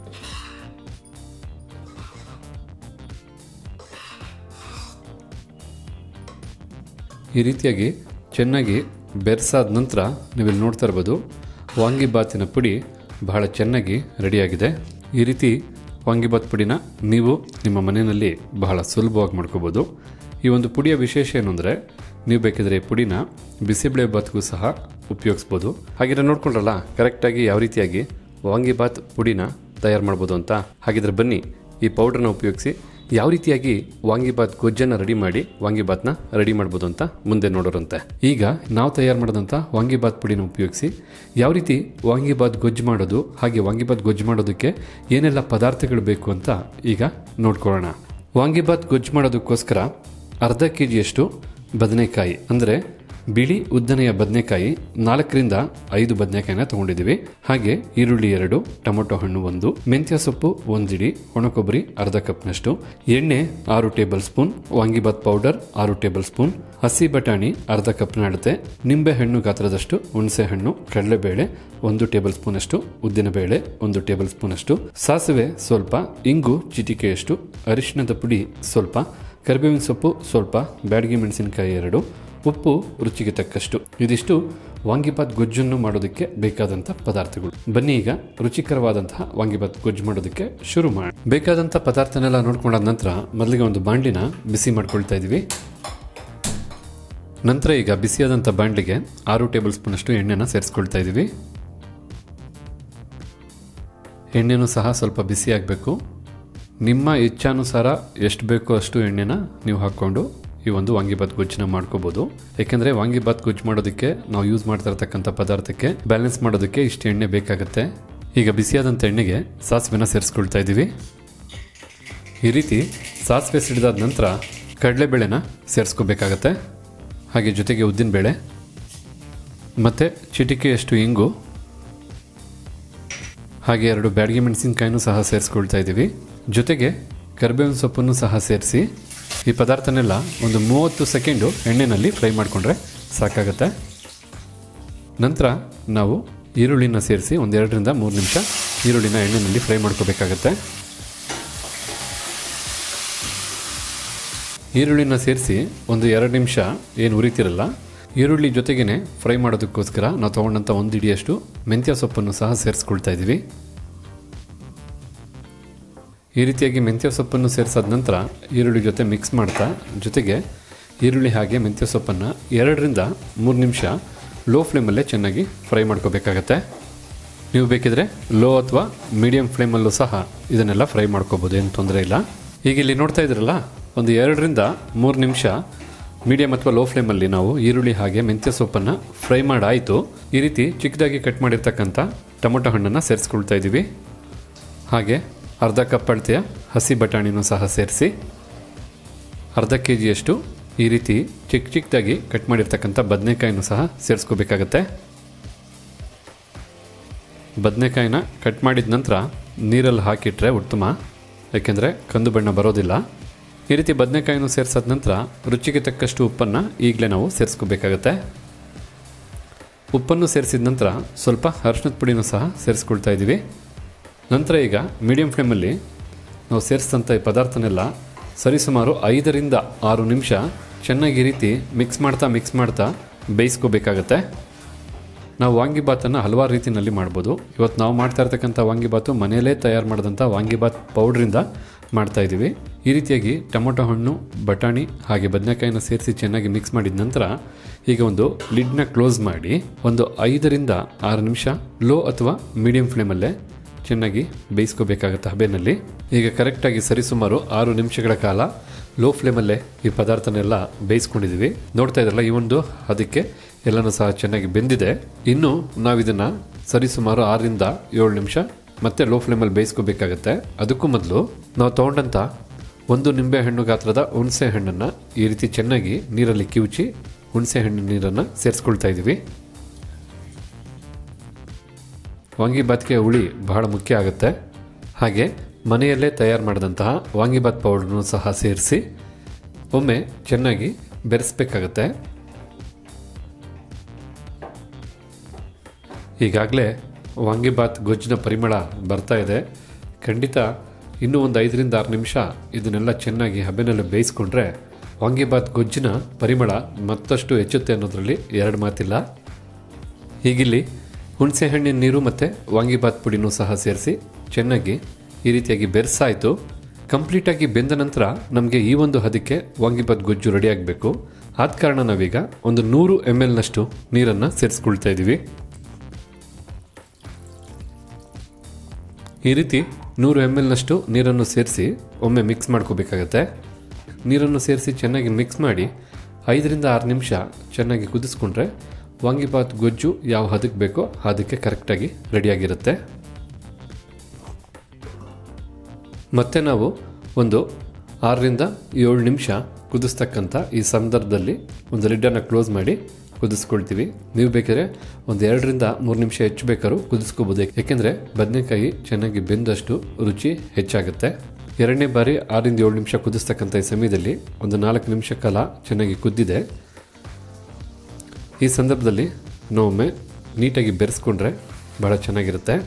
ಈ ರೀತಿಯಾಗಿ ಚೆನ್ನಾಗಿ ಬೆರೆಸಾದ ನಂತರ ನೀವಿಲ್ಲಿ ನೋಡ್ತಾ ಇರ್ಬೋದು, ವಾಂಗಿಬಾತಿನ ಪುಡಿ ಬಹಳ ಚೆನ್ನಾಗಿ ರೆಡಿಯಾಗಿದೆ. ಈ ರೀತಿ ವಾಂಗಿಬಾತ್ ಪುಡಿನ ನೀವು ನಿಮ್ಮ ಮನೆಯಲ್ಲಿ ಬಹಳ ಸುಲಭವಾಗಿ ಮಾಡ್ಕೋಬೋದು. ಈ ಒಂದು ಪುಡಿಯ ವಿಶೇಷ ಏನು ಅಂದರೆ, ನೀವು ಬೇಕಿದ್ರೆ ಈ ಪುಡಿನ ಬಿಸಿಬೇಳೆ ಬಾತ್ಗೂ ಸಹ ಉಪಯೋಗಿಸ್ಬೋದು. ಹಾಗಿದ್ರೆ ನೋಡ್ಕೊಂಡ್ರಲ್ಲ ಕರೆಕ್ಟಾಗಿ ಯಾವ ರೀತಿಯಾಗಿ ವಾಂಗಿಬಾತ್ ಪುಡಿನ ತಯಾರು ಮಾಡ್ಬೋದು ಅಂತ. ಹಾಗಿದ್ರೆ ಬನ್ನಿ ಈ ಪೌಡ್ರನ್ನ ಉಪಯೋಗಿಸಿ ಯಾವ ರೀತಿಯಾಗಿ ವಾಂಗಿಬಾತ್ ಗೊಜ್ಜನ್ನು ರೆಡಿ ಮಾಡಿ ವಾಂಗಿಬಾತ್ನ ರೆಡಿ ಮಾಡ್ಬೋದು ಅಂತ ಮುಂದೆ ನೋಡೋರಂತೆ. ಈಗ ನಾವು ತಯಾರು ಮಾಡಿದಂಥ ವಾಂಗಿಬಾತ್ ಪುಡಿನ ಉಪಯೋಗಿಸಿ ಯಾವ ರೀತಿ ವಾಂಗಿಬಾತ್ ಗೊಜ್ಜು ಮಾಡೋದು, ಹಾಗೆ ವಾಂಗಿಬಾತ್ ಗೊಜ್ಜು ಮಾಡೋದಕ್ಕೆ ಏನೆಲ್ಲ ಪದಾರ್ಥಗಳು ಬೇಕು ಅಂತ ಈಗ ನೋಡ್ಕೊಳ್ಳೋಣ. ವಾಂಗಿಬಾತ್ ಗೊಜ್ಜು ಮಾಡೋದಕ್ಕೋಸ್ಕರ ಅರ್ಧ kg ಬದನೆಕಾಯಿ, ಅಂದರೆ ಬಿಳಿ ಉದ್ದನೆಯ ಬದನೆಕಾಯಿ 4ರಿಂದ 5 ಬದನೆಕಾಯಿನ ತೊಗೊಂಡಿದ್ದೀವಿ. ಹಾಗೆ ಈರುಳ್ಳಿ 2, ಟೊಮೊಟೊ ಹಣ್ಣು 1, ಮೆಂತ್ಯ ಸೊಪ್ಪು 1 ಹಿಡಿ, ಒಣಕೊಬ್ಬರಿ ಅರ್ಧ ಕಪ್ನಷ್ಟು, ಎಣ್ಣೆ 6 tablespoon, vangibath powder 6 tablespoon, ಹಸಿ ಬಟಾಣಿ ಅರ್ಧ ಕಪ್ನ ಅಳತೆ, ನಿಂಬೆ ಹಣ್ಣು ಗಾತ್ರದಷ್ಟು ಹುಣಸೆ ಹಣ್ಣು, ಕಡಲೆಬೇಳೆ 1 ಟೇಬಲ್ ಸ್ಪೂನ್ ಅಷ್ಟು, ಉದ್ದಿನಬೇಳೆ 1 ಟೇಬಲ್ ಸ್ಪೂನ್ ಅಷ್ಟು, ಸಾಸಿವೆ ಸ್ವಲ್ಪ, ಇಂಗು ಚಿಟಿಕೆಯಷ್ಟು, ಅರಿಶಿಣದ ಪುಡಿ ಸ್ವಲ್ಪ, ಕರಿಬೇವಿನ ಸೊಪ್ಪು ಸ್ವಲ್ಪ, ಬ್ಯಾಡಗಿ ಮೆಣಸಿನಕಾಯಿ 2, ಉಪ್ಪು ರುಚಿಗೆ ತಕ್ಕಷ್ಟು. ಇದಿಷ್ಟು ವಾಂಗಿಬಾತ್ ಗೊಜ್ಜನ್ನು ಮಾಡೋದಕ್ಕೆ ಬೇಕಾದಂಥ ಪದಾರ್ಥಗಳು. ಬನ್ನಿ ಈಗ ರುಚಿಕರವಾದಂತಹ ವಾಂಗಿಬಾತ್ ಗೊಜ್ಜು ಮಾಡೋದಕ್ಕೆ ಶುರು ಮಾಡಿ. ಬೇಕಾದಂಥ ಪದಾರ್ಥನೆಲ್ಲ ನೋಡ್ಕೊಂಡಾದ ನಂತರ ಮೊದಲಿಗೆ ಒಂದು ಬಾಂಡ್ಲಿನ ಬಿಸಿ ಮಾಡ್ಕೊಳ್ತಾ ಇದ್ದೀವಿ. ನಂತರ ಈಗ ಬಿಸಿಯಾದಂಥ ಬಾಂಡ್ಲಿಗೆ 6 ಟೇಬಲ್ ಸ್ಪೂನ್ ಅಷ್ಟು ಎಣ್ಣೆನ ಸೇರಿಸ್ಕೊಳ್ತಾ ಇದ್ದೀವಿ. ಎಣ್ಣೆನೂ ಸಹ ಸ್ವಲ್ಪ ಬಿಸಿ ಆಗಬೇಕು. ನಿಮ್ಮ ಇಚ್ಛಾನುಸಾರ ಎಷ್ಟು ಬೇಕೋ ಅಷ್ಟು ಎಣ್ಣೆನ ನೀವು ಹಾಕ್ಕೊಂಡು ಈ ಒಂದು ವಾಂಗಿಬಾತ್ ಗೊಜ್ಜನ್ನ ಮಾಡ್ಕೋಬೋದು. ಯಾಕೆಂದರೆ ವಾಂಗಿಬಾತ್ ಗೊಜ್ಜು ಮಾಡೋದಕ್ಕೆ ನಾವು ಯೂಸ್ ಮಾಡ್ತಾ ಇರ್ತಕ್ಕಂಥ ಪದಾರ್ಥಕ್ಕೆ ಬ್ಯಾಲೆನ್ಸ್ ಮಾಡೋದಕ್ಕೆ ಇಷ್ಟು ಎಣ್ಣೆ ಬೇಕಾಗುತ್ತೆ. ಈಗ ಬಿಸಿಯಾದಂಥ ಎಣ್ಣೆಗೆ ಸಾಸಿವೆನ ಸೇರಿಸ್ಕೊಳ್ತಾ ಇದ್ದೀವಿ. ಈ ರೀತಿ ಸಾಸಿವೆ ಸಿಡಿದಾದ ನಂತರ ಕಡಲೆಬೇಳೆನ ಸೇರಿಸ್ಕೋಬೇಕಾಗತ್ತೆ. ಹಾಗೆ ಜೊತೆಗೆ ಉದ್ದಿನಬೇಳೆ ಮತ್ತು ಚಿಟಿಕೆಯಷ್ಟು ಇಂಗು, ಹಾಗೆ 2 ಬ್ಯಾಡಗಿ ಮೆಣಸಿನಕಾಯಿನೂ ಸಹ ಸೇರಿಸ್ಕೊಳ್ತಾ ಇದ್ದೀವಿ. ಜೊತೆಗೆ ಕರಿಬೇವಿನ ಸೊಪ್ಪನ್ನು ಸಹ ಸೇರಿಸಿ ಈ ಪದಾರ್ಥನೆಲ್ಲ ಒಂದು 30 ಸೆಕೆಂಡು ಎಣ್ಣೆಯಲ್ಲಿ ಫ್ರೈ ಮಾಡಿಕೊಂಡ್ರೆ ಸಾಕಾಗತ್ತೆ. ನಂತರ ನಾವು ಈರುಳ್ಳಿನ ಸೇರಿಸಿ 1-2ರಿಂದ 3 ನಿಮಿಷ ಈರುಳ್ಳಿನ ಎಣ್ಣೆಯಲ್ಲಿ ಫ್ರೈ ಮಾಡ್ಕೋಬೇಕಾಗತ್ತೆ. ಈರುಳ್ಳಿನ ಸೇರಿಸಿ 1-2 ನಿಮಿಷ ಏನು ಉರಿತಿರಲ್ಲ, ಈರುಳ್ಳಿ ಜೊತೆಗೇ ಫ್ರೈ ಮಾಡೋದಕ್ಕೋಸ್ಕರ ನಾವು ತೊಗೊಂಡಂಥ 1 ಹಿಡಿಯಷ್ಟು ಮೆಂತ್ಯ ಸೊಪ್ಪನ್ನು ಸಹ ಸೇರಿಸ್ಕೊಳ್ತಾ ಇದ್ದೀವಿ. ಈ ರೀತಿಯಾಗಿ ಮೆಂತ್ಯ ಸೊಪ್ಪನ್ನು ಸೇರಿಸಾದ ನಂತರ ಈರುಳ್ಳಿ ಜೊತೆ ಮಿಕ್ಸ್ ಮಾಡ್ತಾ, ಜೊತೆಗೆ ಈರುಳ್ಳಿ ಹಾಗೆ ಮೆಂತ್ಯ ಸೊಪ್ಪನ್ನು 2-3 ನಿಮಿಷ ಲೋ ಫ್ಲೇಮಲ್ಲೇ ಚೆನ್ನಾಗಿ ಫ್ರೈ ಮಾಡ್ಕೋಬೇಕಾಗತ್ತೆ. ನೀವು ಬೇಕಿದ್ರೆ ಲೋ ಅಥವಾ ಮೀಡಿಯಂ ಫ್ಲೇಮಲ್ಲೂ ಸಹ ಇದನ್ನೆಲ್ಲ ಫ್ರೈ ಮಾಡ್ಕೋಬೋದು, ಏನು ತೊಂದರೆ ಇಲ್ಲ. ಈಗ ಇಲ್ಲಿ ನೋಡ್ತಾ ಇದ್ರಲ್ಲ, ಒಂದು 2-3 ನಿಮಿಷ ಮೀಡಿಯಂ ಅಥವಾ ಲೋ ಫ್ಲೇಮಲ್ಲಿ ನಾವು ಈರುಳ್ಳಿ ಹಾಗೆ ಮೆಂತ್ಯ ಸೊಪ್ಪನ್ನು ಫ್ರೈ ಮಾಡಾಯಿತು. ಈ ರೀತಿ ಚಿಕ್ಕದಾಗಿ ಕಟ್ ಮಾಡಿರ್ತಕ್ಕಂಥ ಟೊಮೊಟೊ ಹಣ್ಣನ್ನು ಸೇರಿಸ್ಕೊಳ್ತಾ ಇದ್ದೀವಿ. ಹಾಗೆ ಅರ್ಧ ಕಪ್ ಅಳತೆಯ ಹಸಿ ಬಟಾಣಿನೂ ಸಹ ಸೇರಿಸಿ, ಅರ್ಧ kg ಈ ರೀತಿ ಚಿಕ್ಕದಾಗಿ ಕಟ್ ಮಾಡಿರ್ತಕ್ಕಂಥ ಬದನೆಕಾಯಿನೂ ಸಹ ಸೇರಿಸ್ಕೋಬೇಕಾಗತ್ತೆ. ಬದನೆಕಾಯಿನ ಕಟ್ ಮಾಡಿದ ನಂತರ ನೀರಲ್ಲಿ ಹಾಕಿಟ್ರೆ ಉತ್ತಮ, ಯಾಕೆಂದರೆ ಕಂದು ಬಣ್ಣ ಬರೋದಿಲ್ಲ. ಈ ರೀತಿ ಬದನೆಕಾಯಿನೂ ಸೇರಿಸಾದ ನಂತರ ರುಚಿಗೆ ತಕ್ಕಷ್ಟು ಉಪ್ಪನ್ನು ಈಗಲೇ ನಾವು ಸೇರಿಸ್ಕೋಬೇಕಾಗತ್ತೆ. ಉಪ್ಪನ್ನು ಸೇರಿಸಿದ ನಂತರ ಸ್ವಲ್ಪ ಅರಿಶಿಣದ ಪುಡಿನೂ ಸಹ ಸೇರಿಸ್ಕೊಳ್ತಾ ಇದ್ದೀವಿ. ನಂತರ ಈಗ ಮೀಡಿಯಂ ಫ್ಲೇಮಲ್ಲಿ ನಾವು ಸೇರಿಸಿದಂಥ ಈ ಪದಾರ್ಥನೆಲ್ಲ ಸರಿಸುಮಾರು 5-6 ನಿಮಿಷ ಚೆನ್ನಾಗಿ ರೀತಿ ಮಿಕ್ಸ್ ಮಾಡ್ತಾ ಬೇಯಿಸ್ಕೋಬೇಕಾಗತ್ತೆ. ನಾವು ವಾಂಗಿಬಾತನ್ನು ಹಲವಾರು ರೀತಿಯಲ್ಲಿ ಮಾಡ್ಬೋದು. ಇವತ್ತು ನಾವು ಮಾಡ್ತಾ ಇರ್ತಕ್ಕಂಥ ವಾಂಗಿಬಾತು ಮನೆಯಲ್ಲೇ ತಯಾರು ಮಾಡಿದಂಥ ವಾಂಗಿಬಾತ್ ಪೌಡ್ರಿಂದ ಮಾಡ್ತಾಯಿದ್ದೀವಿ. ಈ ರೀತಿಯಾಗಿ ಟೊಮೊಟೊ ಹಣ್ಣು, ಬಟಾಣಿ ಹಾಗೆ ಬದನೆಕಾಯಿನ ಸೇರಿಸಿ ಚೆನ್ನಾಗಿ ಮಿಕ್ಸ್ ಮಾಡಿದ ನಂತರ ಈಗ ಒಂದು ಲಿಡ್ನ ಕ್ಲೋಸ್ ಮಾಡಿ ಒಂದು 5-6 ನಿಮಿಷ ಲೋ ಅಥವಾ ಮೀಡಿಯಂ ಫ್ಲೇಮಲ್ಲೇ ಚೆನ್ನಾಗಿ ಬೇಯಿಸ್ಕೋಬೇಕಾಗತ್ತೆ ಹಬೆನಲ್ಲಿ. ಈಗ ಕರೆಕ್ಟಾಗಿ ಸರಿಸುಮಾರು 6 ನಿಮಿಷಗಳ ಕಾಲ ಲೋ ಫ್ಲೇಮಲ್ಲೇ ಈ ಪದಾರ್ಥನೆಲ್ಲ ಬೇಯಿಸ್ಕೊಂಡಿದ್ದೀವಿ. ನೋಡ್ತಾ ಇದ್ರಲ್ಲ, ಈ ಒಂದು ಅದಕ್ಕೆ ಎಲ್ಲನೂ ಸಹ ಚೆನ್ನಾಗಿ ಬೆಂದಿದೆ. ಇನ್ನು ನಾವಿದನ್ನು ಸರಿಸುಮಾರು 6-7 ನಿಮಿಷ ಮತ್ತೆ ಲೋ ಫ್ಲೇಮಲ್ಲಿ ಬೇಯಿಸ್ಕೋಬೇಕಾಗತ್ತೆ. ಅದಕ್ಕೂ ಮೊದಲು ನಾವು ತೊಗೊಂಡಂಥ 1 ನಿಂಬೆ ಹಣ್ಣು ಗಾತ್ರದ ಹುಣಸೆ ಹಣ್ಣನ್ನು ಈ ರೀತಿ ಚೆನ್ನಾಗಿ ನೀರಲ್ಲಿ ಕಿವುಚಿ ಹುಣಸೆ ಹಣ್ಣಿನ ನೀರನ್ನು ಸೇರಿಸ್ಕೊಳ್ತಾ ಇದ್ದೀವಿ. ವಾಂಗಿಬಾತ್ಗೆ ಹುಳಿ ಬಹಳ ಮುಖ್ಯ ಆಗುತ್ತೆ. ಹಾಗೆ ಮನೆಯಲ್ಲೇ ತಯಾರು ಮಾಡಿದಂತಹ ವಾಂಗಿಬಾತ್ ಪೌಡ್ರನ್ನು ಸಹ ಸೇರಿಸಿ ಒಮ್ಮೆ ಚೆನ್ನಾಗಿ ಬೆರೆಸಬೇಕಾಗತ್ತೆ. ಈಗಾಗಲೇ ವಾಂಗಿಬಾತ್ ಗೊಜ್ಜಿನ ಪರಿಮಳ ಬರ್ತಾ ಇದೆ. ಖಂಡಿತ ಇನ್ನೂ ಒಂದು 5-6 ನಿಮಿಷ ಇದನ್ನೆಲ್ಲ ಚೆನ್ನಾಗಿ ಹಬೆನಲ್ಲಿ ಬೇಯಿಸ್ಕೊಂಡ್ರೆ ವಾಂಗಿಬಾತ್ ಗೊಜ್ಜಿನ ಪರಿಮಳ ಮತ್ತಷ್ಟು ಹೆಚ್ಚುತ್ತೆ ಅನ್ನೋದರಲ್ಲಿ 2 ಮಾತಿಲ್ಲ. ಹೀಗಿಲ್ಲಿ ಹುಣಸೆ ಹಣ್ಣಿನ ನೀರು ಮತ್ತು ವಾಂಗಿಬಾತ್ ಪುಡಿನೂ ಸಹ ಸೇರಿಸಿ ಚೆನ್ನಾಗಿ ಈ ರೀತಿಯಾಗಿ ಬೆರೆಸಾಯಿತು. ಕಂಪ್ಲೀಟಾಗಿ ಬೆಂದ ನಂತರ ನಮಗೆ ಈ ಒಂದು ಹದಕ್ಕೆ ವಾಂಗಿಬಾತ್ ಗೊಜ್ಜು ರೆಡಿ ಆಗಬೇಕು. ಆದ ಕಾರಣ ನಾವೀಗ ಒಂದು 100 ml ನಷ್ಟು ನೀರನ್ನು ಸೇರಿಸ್ಕೊಳ್ತಾ ಇದ್ದೀವಿ. ಈ ರೀತಿ 100 ml ನಷ್ಟು ನೀರನ್ನು ಸೇರಿಸಿ ಒಮ್ಮೆ ಮಿಕ್ಸ್ ಮಾಡ್ಕೋಬೇಕಾಗತ್ತೆ. ನೀರನ್ನು ಸೇರಿಸಿ ಚೆನ್ನಾಗಿ ಮಿಕ್ಸ್ ಮಾಡಿ 5 ರಿಂದ 6 ನಿಮಿಷ ಚೆನ್ನಾಗಿ ಕುದಿಸ್ಕೊಂಡ್ರೆ ವಾಂಗಿಬಾತ್ ಗೊಜ್ಜು ಯಾವ ಹದಕ್ಕೆ ಬೇಕೋ ಅದಕ್ಕೆ ಕರೆಕ್ಟಾಗಿ ರೆಡಿಯಾಗಿರುತ್ತೆ. ಮತ್ತೆ ನಾವು ಒಂದು 6 ರಿಂದ 7 ನಿಮಿಷ ಕುದಿಸ್ತಕ್ಕಂಥ ಈ ಸಂದರ್ಭದಲ್ಲಿ ಒಂದು ಲಿಡ್ಡನ್ನು ಕ್ಲೋಸ್ ಮಾಡಿ ಕುದಿಸ್ಕೊಳ್ತೀವಿ. ನೀವು ಬೇಕಾದ್ರೆ ಒಂದು 2 ರಿಂದ 3 ನಿಮಿಷ ಹೆಚ್ಚು ಬೇಕಾದ್ರೂ ಕುದಿಸ್ಕೋಬೋದು. ಯಾಕೆಂದರೆ ಬದನೆಕಾಯಿ ಚೆನ್ನಾಗಿ ಬೆಂದಷ್ಟು ರುಚಿ ಹೆಚ್ಚಾಗುತ್ತೆ. ಎರಡನೇ ಬಾರಿ 6 ರಿಂದ 7 ನಿಮಿಷ ಕುದಿಸ್ತಕ್ಕಂಥ ಈ ಸಮಯದಲ್ಲಿ ಒಂದು 4 ನಿಮಿಷ ಕಾಲ ಚೆನ್ನಾಗಿ ಕುದ್ದಿದೆ. ಈ ಸಂದರ್ಭದಲ್ಲಿ ನಾವೊಮ್ಮೆ ನೀಟಾಗಿ ಬೆರೆಸ್ಕೊಂಡ್ರೆ ಭಾಳ ಚೆನ್ನಾಗಿರುತ್ತೆ.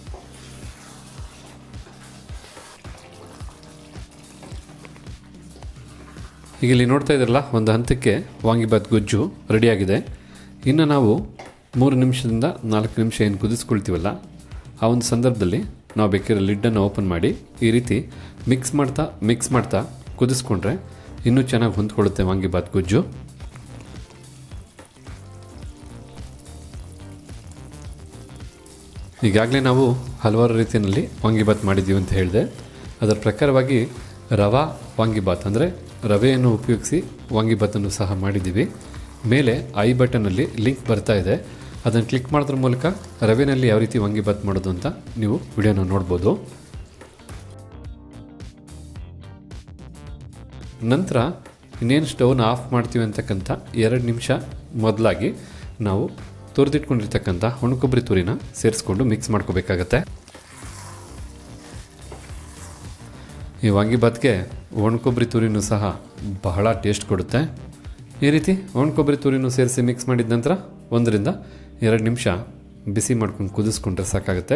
ಈಗ ಇಲ್ಲಿ ನೋಡ್ತಾ ಇದ್ರಲ್ಲ, ಒಂದು ಹಂತಕ್ಕೆ ವಾಂಗಿಬಾತ್ ಗೊಜ್ಜು ರೆಡಿಯಾಗಿದೆ. ಇನ್ನು ನಾವು 3 ನಿಮಿಷದಿಂದ 4 ನಿಮಿಷ ಏನು ಕುದಿಸ್ಕೊಳ್ತೀವಲ್ಲ, ಆ ಒಂದು ಸಂದರ್ಭದಲ್ಲಿ ನಾವು ಬೇಕಾದ್ರೆ ಲಿಡ್ಡನ್ನು ಓಪನ್ ಮಾಡಿ ಈ ರೀತಿ ಮಿಕ್ಸ್ ಮಾಡ್ತಾ ಕುದಿಸ್ಕೊಂಡ್ರೆ ಇನ್ನೂ ಚೆನ್ನಾಗಿ ಹೊಂದ್ಕೊಳ್ಳುತ್ತೆ ವಾಂಗಿಬಾತ್ ಗೊಜ್ಜು. ಈಗಾಗಲೇ ನಾವು ಹಲವಾರು ರೀತಿಯಲ್ಲಿ ವಾಂಗಿಬಾತ್ ಮಾಡಿದ್ದೀವಿ ಅಂತ ಹೇಳಿದೆ. ಅದರ ಪ್ರಕಾರವಾಗಿ ರವಾ ವಾಂಗಿಬಾತ್ ಅಂದರೆ ರವೆಯನ್ನು ಉಪಯೋಗಿಸಿ ವಾಂಗಿಬಾತನ್ನು ಸಹ ಮಾಡಿದ್ದೀವಿ. ಮೇಲೆ ಐ ಬಟನ್ನಲ್ಲಿ ಲಿಂಕ್ ಬರ್ತಾ ಇದೆ, ಅದನ್ನು ಕ್ಲಿಕ್ ಮಾಡೋದ್ರ ಮೂಲಕ ರವೆನಲ್ಲಿ ಯಾವ ರೀತಿ ವಾಂಗಿಬಾತ್ ಮಾಡೋದು ಅಂತ ನೀವು ವಿಡಿಯೋನ ನೋಡ್ಬೋದು. ನಂತರ ಇನ್ನೇನು ಸ್ಟವ್ನ ಆಫ್ ಮಾಡ್ತೀವಿ ಅಂತಕ್ಕಂಥ 2 ನಿಮಿಷ ಮೊದಲಾಗಿ ನಾವು ತುರಿದಿಟ್ಕೊಂಡಿರ್ತಕ್ಕಂಥ ಒಣಕೊಬ್ಬರಿ ತುರಿನ ಸೇರಿಸ್ಕೊಂಡು ಮಿಕ್ಸ್ ಮಾಡ್ಕೋಬೇಕಾಗತ್ತೆ. ಈ ವಾಂಗಿಬಾತ್ಗೆ ಒಣಕೊಬ್ಬರಿ ತುರಿನೂ ಸಹ ಬಹಳ ಟೇಸ್ಟ್ ಕೊಡುತ್ತೆ. ಈ ರೀತಿ ಒಣಕೊಬ್ಬರಿ ತುರಿನೂ ಸೇರಿಸಿ ಮಿಕ್ಸ್ ಮಾಡಿದ ನಂತರ 1 ರಿಂದ 2 ನಿಮಿಷ ಬಿಸಿ ಮಾಡ್ಕೊಂಡು ಕುದಿಸ್ಕೊಂಡ್ರೆ ಸಾಕಾಗುತ್ತೆ.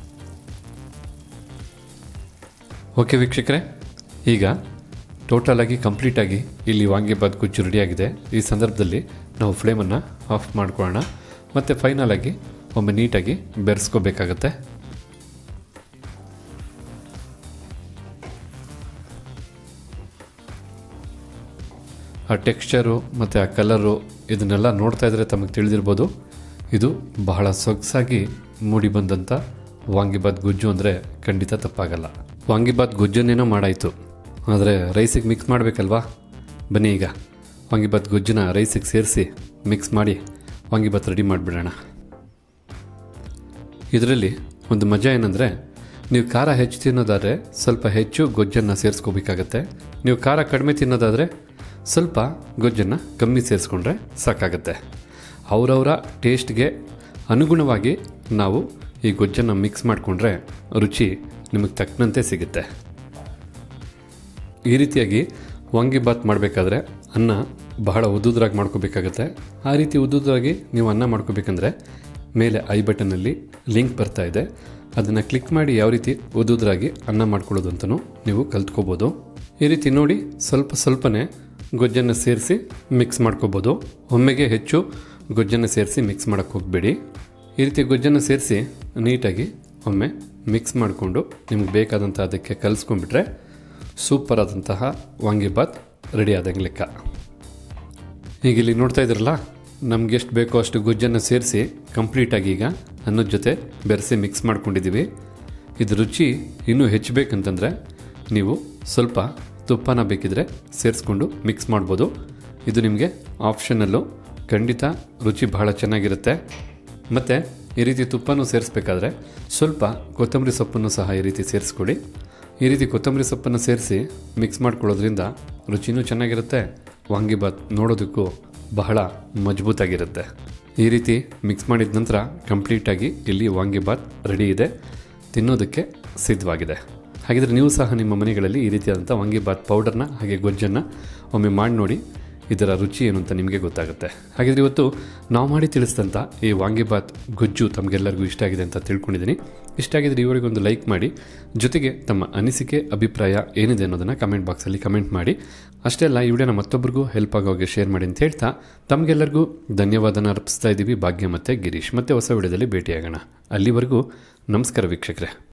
ಓಕೆ ವೀಕ್ಷಕರೇ, ಈಗ ಟೋಟಲಾಗಿ ಕಂಪ್ಲೀಟಾಗಿ ಇಲ್ಲಿ ವಾಂಗಿಬಾತ್ ಗೊಜ್ಜು ರೆಡಿಯಾಗಿದೆ. ಈ ಸಂದರ್ಭದಲ್ಲಿ ನಾವು ಫ್ಲೇಮನ್ನು ಆಫ್ ಮಾಡ್ಕೊಳ್ಳೋಣ ಮತ್ತು ಫೈನಲಾಗಿ ಒಮ್ಮೆ ನೀಟಾಗಿ ಬೆರೆಸ್ಕೋಬೇಕಾಗತ್ತೆ. ಆ ಟೆಕ್ಸ್ಚರು ಮತ್ತು ಆ ಕಲರು ಇದನ್ನೆಲ್ಲ ನೋಡ್ತಾ ಇದ್ದರೆ ತಮಗೆ ತಿಳಿದಿರ್ಬೋದು. ಇದು ಬಹಳ ಸೊಗಸಾಗಿ ಮೂಡಿ ಬಂದಂಥ ವಾಂಗಿಬಾತ್ ಗೊಜ್ಜು ಅಂದರೆ ಖಂಡಿತ ತಪ್ಪಾಗಲ್ಲ. ವಾಂಗಿಬಾತ್ ಗೊಜ್ಜನ್ನೇನೋ ಮಾಡಾಯಿತು, ಆದರೆ ರೈಸಿಗೆ ಮಿಕ್ಸ್ ಮಾಡಬೇಕಲ್ವಾ? ಬನ್ನಿ ಈಗ ವಾಂಗಿಬಾತ್ ಗೊಜ್ಜನ್ನ ರೈಸಿಗೆ ಸೇರಿಸಿ ಮಿಕ್ಸ್ ಮಾಡಿ ವಾಂಗಿಬಾತ್ ರೆಡಿ ಮಾಡಿಬಿಡೋಣ. ಇದರಲ್ಲಿ ಒಂದು ಮಜಾ ಏನಂದರೆ, ನೀವು ಖಾರ ಹೆಚ್ಚು ತಿನ್ನೋದಾದರೆ ಸ್ವಲ್ಪ ಹೆಚ್ಚು ಗೊಜ್ಜನ್ನು ಸೇರಿಸ್ಕೋಬೇಕಾಗತ್ತೆ. ನೀವು ಖಾರ ಕಡಿಮೆ ತಿನ್ನೋದಾದರೆ ಸ್ವಲ್ಪ ಗೊಜ್ಜನ್ನು ಕಮ್ಮಿ ಸೇರಿಸ್ಕೊಂಡ್ರೆ ಸಾಕಾಗತ್ತೆ. ಅವರವರ ಟೇಸ್ಟ್ಗೆ ಅನುಗುಣವಾಗಿ ನಾವು ಈ ಗೊಜ್ಜನ್ನು ಮಿಕ್ಸ್ ಮಾಡಿಕೊಂಡ್ರೆ ರುಚಿ ನಿಮಗೆ ತಕ್ಕಂತೆ ಸಿಗುತ್ತೆ. ಈ ರೀತಿಯಾಗಿ ವಾಂಗಿಬಾತ್ ಮಾಡಬೇಕಾದ್ರೆ ಅನ್ನ ಬಹಳ ಉದ್ದುದ್ರಾಗಿ ಮಾಡ್ಕೋಬೇಕಾಗತ್ತೆ. ಆ ರೀತಿ ಉದ್ದುದ್ರಾಗಿ ನೀವು ಅನ್ನ ಮಾಡ್ಕೋಬೇಕಂದ್ರೆ ಮೇಲೆ ಐ ಬಟನ್ನಲ್ಲಿ ಲಿಂಕ್ ಬರ್ತಾ ಇದೆ, ಅದನ್ನು ಕ್ಲಿಕ್ ಮಾಡಿ ಯಾವ ರೀತಿ ಉದ್ದುದ್ರಾಗಿ ಅನ್ನ ಮಾಡ್ಕೊಳ್ಳೋದು ಅಂತಲೂ ನೀವು ಕಲ್ತ್ಕೋಬೋದು. ಈ ರೀತಿ ನೋಡಿ ಸ್ವಲ್ಪನೇ ಗೊಜ್ಜನ್ನು ಸೇರಿಸಿ ಮಿಕ್ಸ್ ಮಾಡ್ಕೋಬೋದು. ಒಮ್ಮೆಗೆ ಹೆಚ್ಚು ಗೊಜ್ಜನ್ನು ಸೇರಿಸಿ ಮಿಕ್ಸ್ ಮಾಡೋಕ್ಕೆ ಹೋಗಬೇಡಿ. ಈ ರೀತಿ ಗೊಜ್ಜನ್ನು ಸೇರಿಸಿ ನೀಟಾಗಿ ಒಮ್ಮೆ ಮಿಕ್ಸ್ ಮಾಡಿಕೊಂಡು ನಿಮ್ಗೆ ಬೇಕಾದಂಥ ಅದಕ್ಕೆ ಕಲಿಸ್ಕೊಂಡ್ಬಿಟ್ರೆ ಸೂಪರ್ ಆದಂತಹ ವಾಂಗಿಬಾತ್ ರೆಡಿ ಆದಂಗೆ ಲೆಕ್ಕ. ಈಗ ಇಲ್ಲಿ ನೋಡ್ತಾ ಇದ್ರಲ್ಲ, ನಮ್ಗೆ ಎಷ್ಟು ಬೇಕೋ ಅಷ್ಟು ಗೊಜ್ಜನ್ನು ಸೇರಿಸಿ ಕಂಪ್ಲೀಟಾಗಿ ಈಗ ಅನ್ನದ ಜೊತೆ ಬೆರೆಸಿ ಮಿಕ್ಸ್ ಮಾಡ್ಕೊಂಡಿದ್ದೀವಿ. ಇದು ರುಚಿ ಇನ್ನೂ ಹೆಚ್ಚಬೇಕಂತಂದರೆ ನೀವು ಸ್ವಲ್ಪ ತುಪ್ಪನ ಬೇಕಿದ್ರೆ ಸೇರಿಸ್ಕೊಂಡು ಮಿಕ್ಸ್ ಮಾಡ್ಬೋದು. ಇದು ನಿಮಗೆ ಆಪ್ಷನಲ್ಲು, ಖಂಡಿತ ರುಚಿ ಬಹಳ ಚೆನ್ನಾಗಿರುತ್ತೆ. ಮತ್ತು ಈ ರೀತಿ ತುಪ್ಪನೂ ಸೇರಿಸ್ಬೇಕಾದ್ರೆ ಸ್ವಲ್ಪ ಕೊತ್ತಂಬರಿ ಸೊಪ್ಪನ್ನು ಸಹ ಈ ರೀತಿ ಸೇರಿಸ್ಕೊಳ್ಳಿ. ಈ ರೀತಿ ಕೊತ್ತಂಬರಿ ಸೊಪ್ಪನ್ನು ಸೇರಿಸಿ ಮಿಕ್ಸ್ ಮಾಡ್ಕೊಳ್ಳೋದ್ರಿಂದ ರುಚಿನೂ ಚೆನ್ನಾಗಿರುತ್ತೆ, ವಾಂಗಿಬಾತ್ ನೋಡೋದಕ್ಕೂ ಬಹಳ ಮಜಬೂತಾಗಿರುತ್ತೆ. ಈ ರೀತಿ ಮಿಕ್ಸ್ ಮಾಡಿದ ನಂತರ ಕಂಪ್ಲೀಟಾಗಿ ಇಲ್ಲಿ ವಾಂಗಿಬಾತ್ ರೆಡಿ ಇದೆ, ತಿನ್ನೋದಕ್ಕೆ ಸಿದ್ಧವಾಗಿದೆ. ಹಾಗಿದ್ರೆ ನೀವು ಸಹ ನಿಮ್ಮ ಮನೆಗಳಲ್ಲಿ ಈ ರೀತಿಯಾದಂಥ ವಾಂಗಿಬಾತ್ ಪೌಡರ್ನ ಹಾಗೆ ಗೊಜ್ಜನ್ನು ಒಮ್ಮೆ ಮಾಡಿ ನೋಡಿ, ಇದರ ರುಚಿ ಏನು ಅಂತ ನಿಮಗೆ ಗೊತ್ತಾಗುತ್ತೆ. ಹಾಗಿದ್ರೆ ಇವತ್ತು ನಾವು ಮಾಡಿ ತಿಳಿಸಿದಂಥ ಈ ವಾಂಗಿಬಾತ್ ಗೊಜ್ಜು ತಮಗೆಲ್ಲರಿಗೂ ಇಷ್ಟ ಆಗಿದೆ ಅಂತ ತಿಳ್ಕೊಂಡಿದ್ದೀನಿ. ಇಷ್ಟ ಆಗಿದ್ರೆ ಇವರಿಗೆ ಒಂದು ಲೈಕ್ ಮಾಡಿ, ಜೊತೆಗೆ ತಮ್ಮ ಅನಿಸಿಕೆ ಅಭಿಪ್ರಾಯ ಏನಿದೆ ಅನ್ನೋದನ್ನು ಕಮೆಂಟ್ ಬಾಕ್ಸಲ್ಲಿ ಕಮೆಂಟ್ ಮಾಡಿ. ಅಷ್ಟೇ ಅಲ್ಲ, ಈ ವಿಡಿಯೋನ ಮತ್ತೊಬ್ಬರಿಗೂ ಹೆಲ್ಪ್ ಆಗೋಗೆ ಶೇರ್ ಮಾಡಿ ಅಂತ ಹೇಳ್ತಾ ತಮಗೆಲ್ಲರಿಗೂ ಧನ್ಯವಾದನ ಅರ್ಪಿಸ್ತಾ ಇದ್ದೀವಿ. ಭಾಗ್ಯ ಮತ್ತು ಗಿರೀಶ್. ಮತ್ತೆ ಹೊಸ ವಿಡಿಯೋದಲ್ಲಿ ಭೇಟಿಯಾಗೋಣ. ಅಲ್ಲಿವರೆಗೂ ನಮಸ್ಕಾರ ವೀಕ್ಷಕರೇ.